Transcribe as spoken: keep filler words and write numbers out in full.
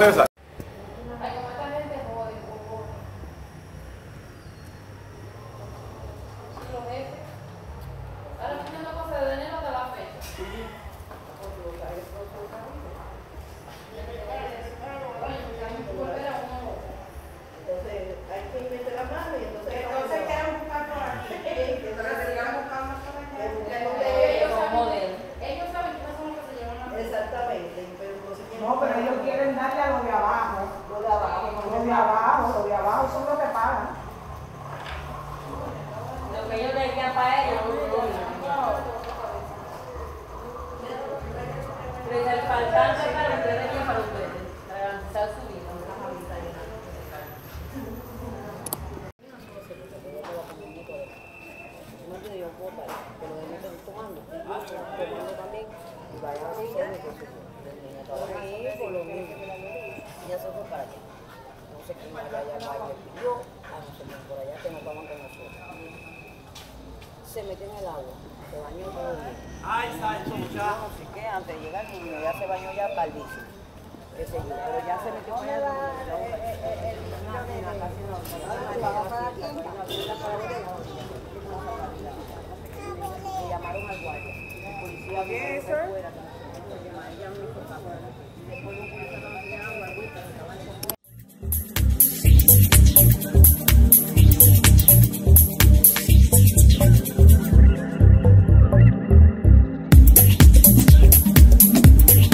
César. No, pero ellos quieren darle a los de abajo. Los de abajo, los de abajo, los de abajo son los que pagan. Lo que ellos le quedan para ellos, no lo Pero el faltante para ustedes y para ustedes, para garantizar su vida. Yo voto, que lo dejen tomando, tomando también, y vayan a hacer mi por lo mismo. Ya se fue para allá. No sé quién allá ya le pidió, a no sé quién por allá que no estaban con nosotros. Se metió en el agua, se bañó todo el día. Ay, Sancho, ya. No sé qué, antes de llegar el niño ya se bañó ya baldísimo. Qué sé yo, pero ya se metió en el agua. Le llamaron al guardia. El policía vino fuera. Después de un